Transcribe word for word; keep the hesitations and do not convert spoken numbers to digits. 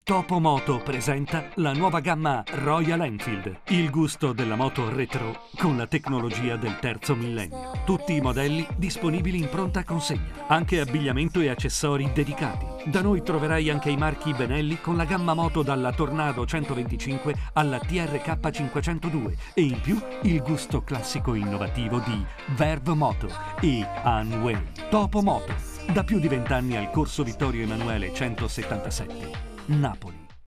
Topomoto presenta la nuova gamma Royal Enfield, il gusto della moto retro con la tecnologia del terzo millennio. Tutti i modelli disponibili in pronta consegna, anche abbigliamento e accessori dedicati. Da noi troverai anche i marchi Benelli con la gamma moto dalla Tornado centoventicinque alla T R K cinquecentodue e in più il gusto classico innovativo di Verve Moto e Hanway. Topomoto, da più di vent'anni al corso Vittorio Emanuele centosettantasette. Napoli.